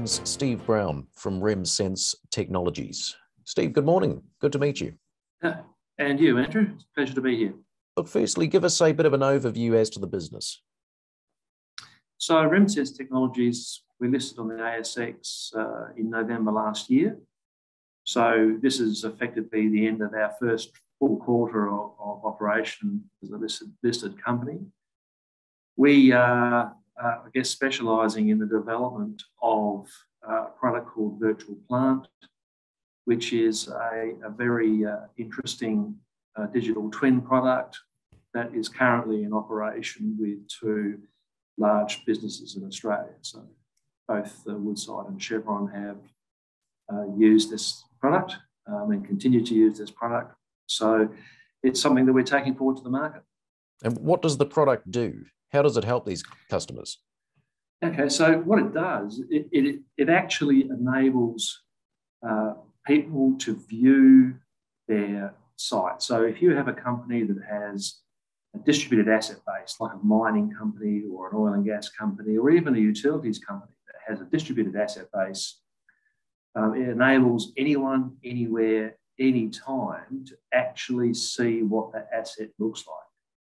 joins Steve Brown from RemSense Technologies. Steve, good morning. Good to meet you. And you, Andrew. It's a pleasure to be here. Look, firstly, give us a bit of an overview as to the business. So RemSense Technologies, we listed on the ASX in November last year. So this is effectively the end of our first full quarter of operation as a listed company. We are, specialising in the development of a product called Virtual Plant, which is a very interesting digital twin product that is currently in operation with two large businesses in Australia. So both Woodside and Chevron have used this product and continue to use this product. So it's something that we're taking forward to the market. And what does the product do? How does it help these customers? Okay, so what it does, it actually enables people to view their site. So if you have a company that has a distributed asset base, like a mining company or an oil and gas company, or even a utilities company that has a distributed asset base, it enables anyone, anywhere, anytime to actually see what that asset looks like.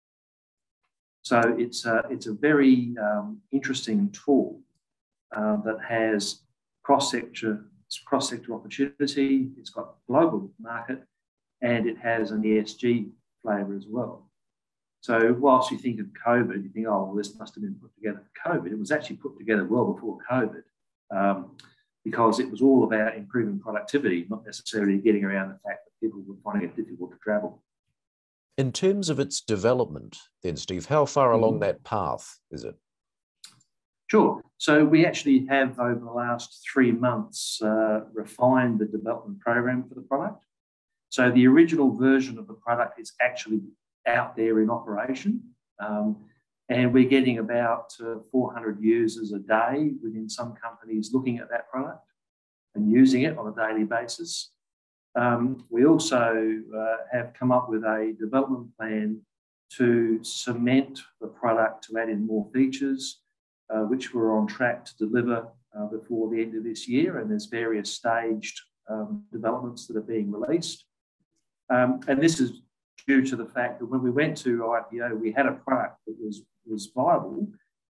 So it's a very interesting tool that has cross-sector opportunity. It's got global market, and it has an ESG flavour as well. So whilst you think of COVID, you think, oh, well, this must have been put together for COVID. It was actually put together well before COVID because it was all about improving productivity, not necessarily getting around the fact that people were finding it difficult to travel. In terms of its development, then, Steve, how far along that path is it? Sure. So we actually have, over the last 3 months, refined the development program for the product. So the original version of the product is actually out there in operation. And we're getting about 400 users a day within some companies looking at that product and using it on a daily basis. We also have come up with a development plan to cement the product to add in more features, which we're on track to deliver before the end of this year. And there's various staged developments that are being released. And this is due to the fact that when we went to IPO, we had a product that was viable.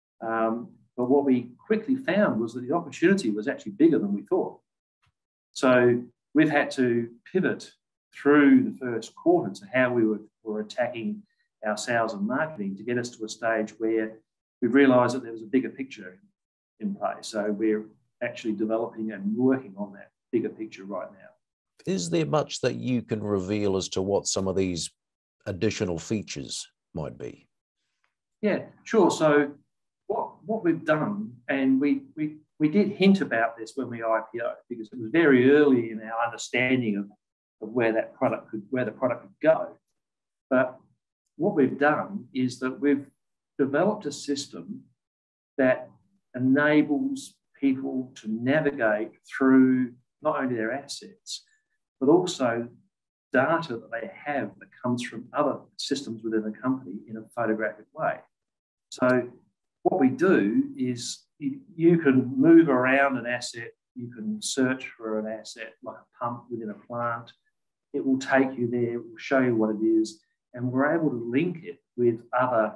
But what we quickly found was that the opportunity was actually bigger than we thought. So we've had to pivot through the first quarter to how we were attacking our sales and marketing to get us to a stage where we realised that there was a bigger picture in place. So we're actually developing and working on that bigger picture right now. Is there much that you can reveal as to what some of these additional features might be? Yeah, sure. So what we've done, and we did hint about this when we IPO because it was very early in our understanding of where the product could go. But what we've done is that we've developed a system that enables people to navigate through not only their assets, but also data that they have that comes from other systems within the company in a photographic way. So what we do is you can move around an asset, you can search for an asset like a pump within a plant. It will take you there, it will show you what it is, and we're able to link it with other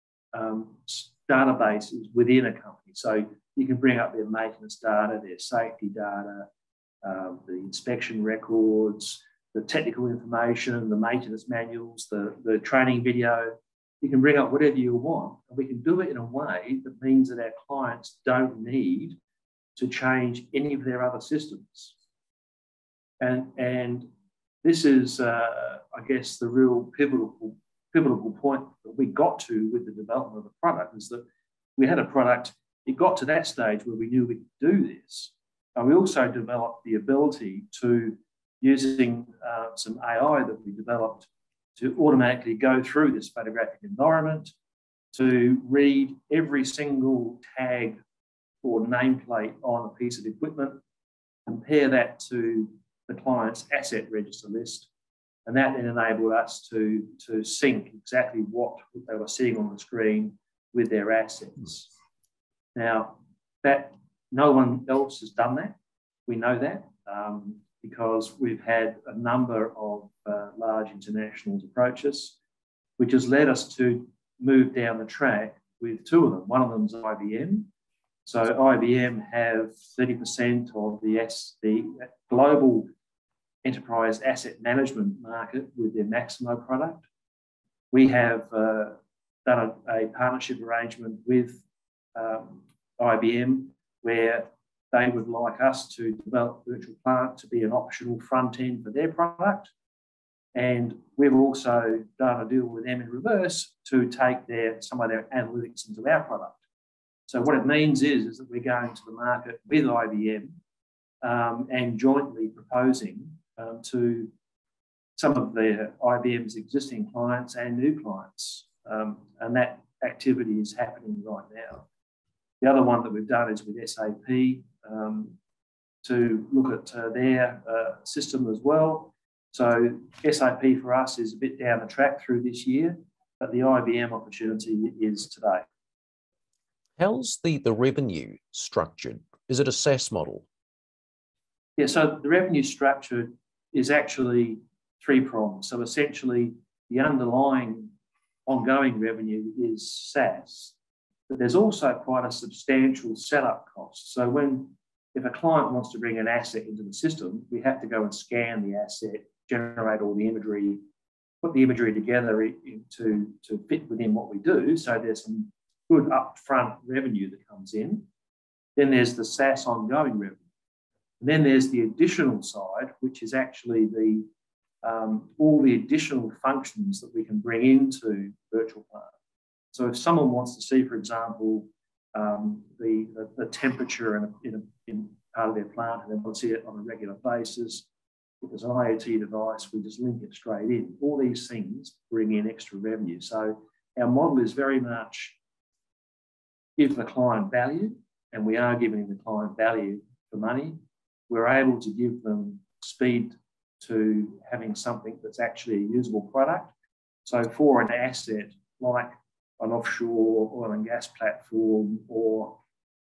databases within a company. So you can bring up their maintenance data, their safety data, the inspection records, the technical information, the maintenance manuals, the training video. You can bring up whatever you want, and we can do it in a way that means that our clients don't need to change any of their other systems. And this is, the real pivotal point that we got to with the development of the product is that we had a product, it got to that stage where we knew we could do this. And we also developed the ability to, using some AI that we developed, to automatically go through this photographic environment, to read every single tag or nameplate on a piece of equipment, compare that to the client's asset register list, and that then enabled us to sync exactly what they were seeing on the screen with their assets. Now, that No one else has done that. We know that because we've had a number of large internationals approach us, which has led us to move down the track with two of them. One of them is IBM. So IBM have 30% of the global enterprise asset management market with their Maximo product. We have done a partnership arrangement with IBM where they would like us to develop virtual plant to be an optional front end for their product. And we've also done a deal with them in reverse to take some of their analytics into our product. So what it means is that we're going to the market with IBM and jointly proposing to some of their IBM's existing clients and new clients. And that activity is happening right now. The other one that we've done is with SAP to look at their system as well. So SAP for us is a bit down the track through this year, but the IBM opportunity is today. How's the revenue structured? Is it a SaaS model? Yeah, so the revenue structure is actually three-pronged. So essentially, the underlying ongoing revenue is SaaS, but there's also quite a substantial setup cost. So if a client wants to bring an asset into the system, we have to go and scan the asset, generate all the imagery, put the imagery together to fit within what we do. So there's some good upfront revenue that comes in. Then there's the SaaS ongoing revenue. And then there's the additional side, which is actually all the additional functions that we can bring into virtual plant. So if someone wants to see, for example, the temperature in part of their plant, and they want to see it on a regular basis, if there's an IoT device, we just link it straight in. All these things bring in extra revenue. So our model is very much give the client value, and we are giving the client value for money. We're able to give them speed to having something that's actually a usable product. So for an asset like an offshore oil and gas platform or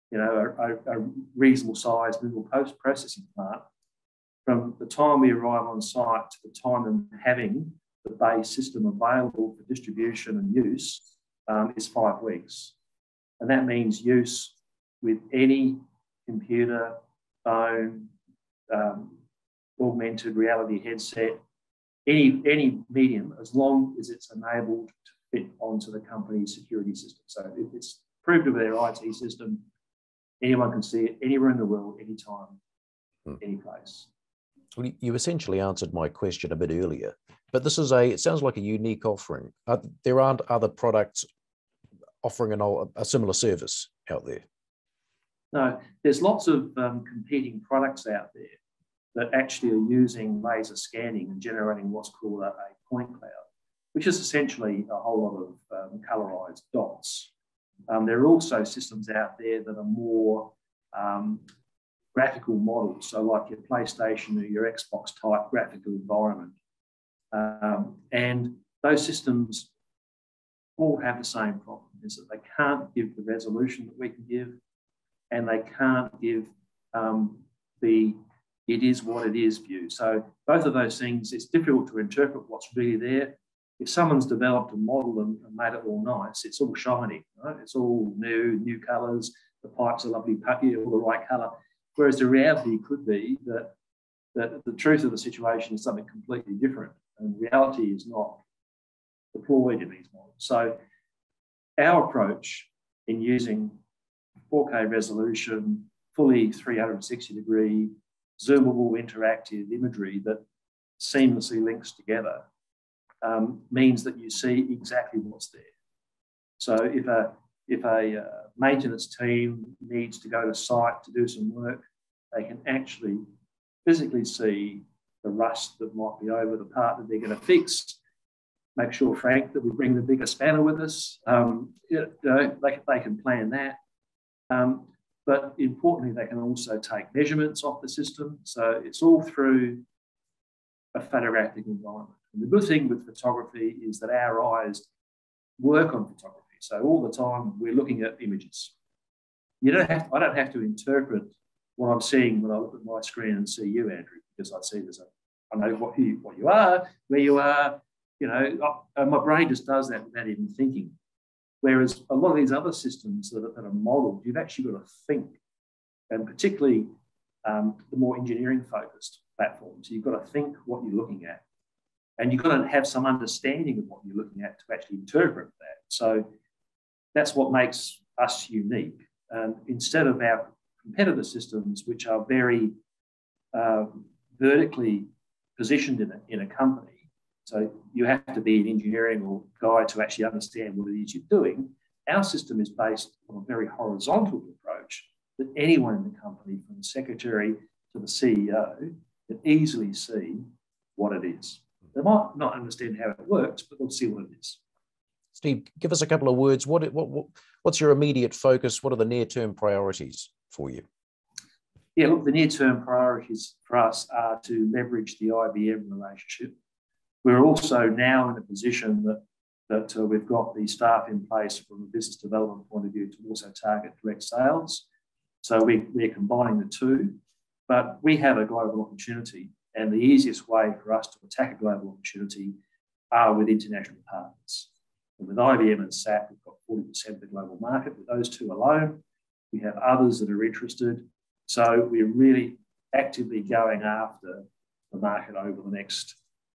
a reasonable sized mineral post-processing plant, from the time we arrive on site to the time of having the base system available for distribution and use is 5 weeks. And that means use with any computer, phone, augmented reality headset, any medium, as long as it's enabled to fit onto the company's security system. So if it's proved of their IT system, anyone can see it anywhere in the world, anytime, any place. Well, you essentially answered my question a bit earlier, but it sounds like a unique offering. There aren't other products offering a similar service out there. No, there's lots of competing products out there that actually are using laser scanning and generating what's called a point cloud, which is essentially a whole lot of colorized dots. There are also systems out there that are more graphical models, so like your PlayStation or your Xbox type graphical environment. And those systems all have the same problem, is that they can't give the resolution that we can give, and they can't give it is what it is view. So both of those things, it's difficult to interpret what's really there. If someone's developed a model and made it all nice, it's all shiny, right? It's all new colours, the pipes are lovely puffy, all the right colour. Whereas the reality could be that the truth of the situation is something completely different, and reality is not deployed in these models. So our approach in using 4K resolution, fully 360-degree, zoomable interactive imagery that seamlessly links together means that you see exactly what's there. So if a maintenance team needs to go to site to do some work, they can actually physically see the rust that might be over the part that they're going to fix. Make sure, Frank, that we bring the bigger spanner with us. They can plan that. But importantly, they can also take measurements off the system. So it's all through a photographic environment. And the good thing with photography is that our eyes work on photography. So all the time we're looking at images. I don't have to interpret what I'm seeing when I look at my screen and see you, Andrew, because I see I know what you are, where you are, my brain just does that without even thinking. Whereas a lot of these other systems that are modelled, you've actually got to think, and particularly the more engineering focused platforms, you've got to think what you're looking at, and you've got to have some understanding of what you're looking at to actually interpret that. So that's what makes us unique. Instead of our competitor systems, which are very vertically positioned in a company, so you have to be an engineering or guy to actually understand what it is you're doing. Our system is based on a very horizontal approach that anyone in the company, from the secretary to the CEO, can easily see what it is. They might not understand how it works, but they'll see what it is. Steve, give us a couple of words. What's your immediate focus? What are the near-term priorities for you? Yeah, look, the near-term priorities for us are to leverage the IBM relationship. We're also now in a position that we've got the staff in place from a business development point of view to also target direct sales. So we're combining the two, but we have a global opportunity, and the easiest way for us to attack a global opportunity are with international partners. And with IBM and SAP, we've got 40% of the global market. With those two alone, we have others that are interested. So we're really actively going after the market over the next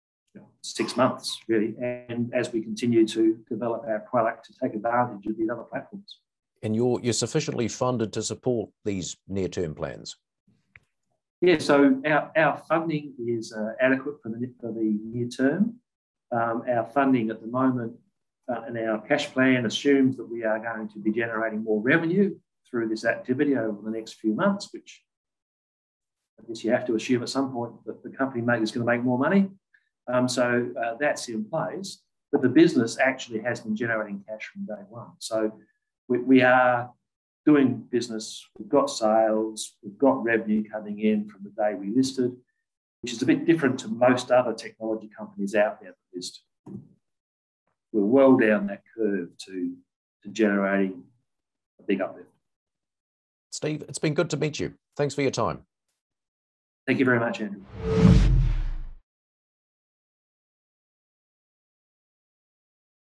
6 months, really, and as we continue to develop our product to take advantage of these other platforms. And you're sufficiently funded to support these near-term plans? Yeah, so our funding is adequate for the near term. Our funding at the moment and our cash plan assumes that we are going to be generating more revenue through this activity over the next few months, which I guess you have to assume at some point that the company is going to make more money. So that's in place, but the business actually has been generating cash from day one. So we are doing business, we've got sales, we've got revenue coming in from the day we listed, which is a bit different to most other technology companies out there that list. We're well down that curve to generating a big uplift. Steve, it's been good to meet you. Thanks for your time. Thank you very much, Andrew.